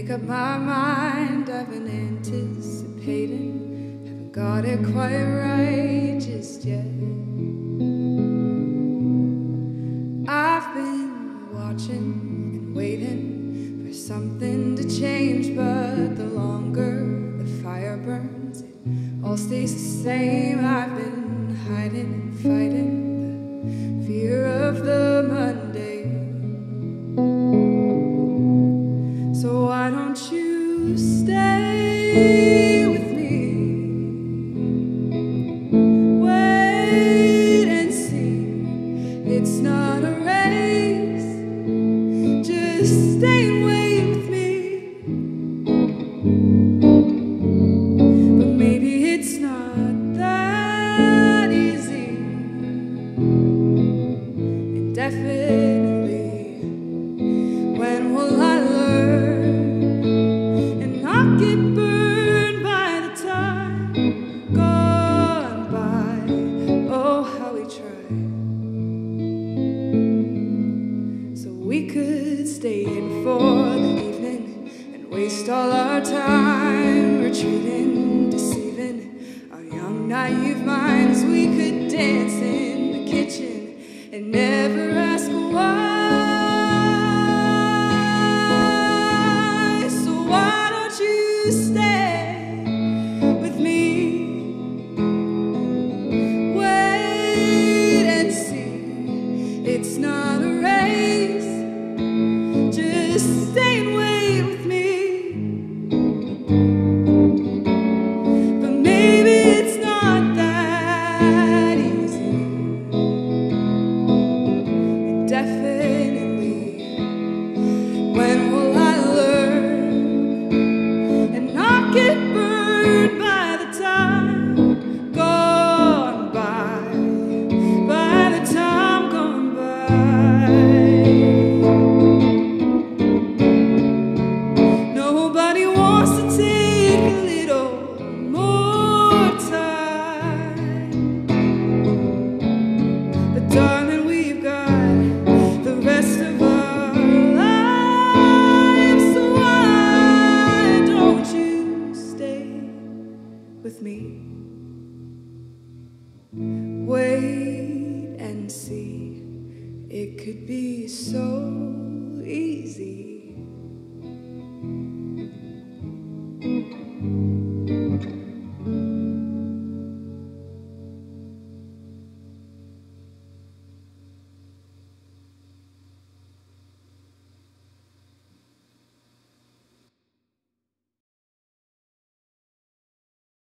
make up my mind. I've been anticipating, haven't got it quite right just yet. I've been watching and waiting for something to change, but the longer the fire burns, it all stays the same. I've been hiding and fighting the fear of the Monday. So why don't you stay with me? Wait and see. It's not a race. Just stay and wait with me. But maybe it's not that easy. Indefinitely. When will I learn and not get burned by the time gone by? Oh, how we tried. So we could stay in for the evening and waste all our time retreating, deceiving our young, naive minds. We could dance in the kitchen and never ask why. Stay with me. Wait and see. It's not a race. Just stay and wait with me. But maybe it's not that easy. Indefinitely. When will I get burned by the time gone by, by the time gone by? Nobody wants to take a little more time, but darling, we've got the rest of our lives, so why don't you with me? Wait and see. It could be so easy.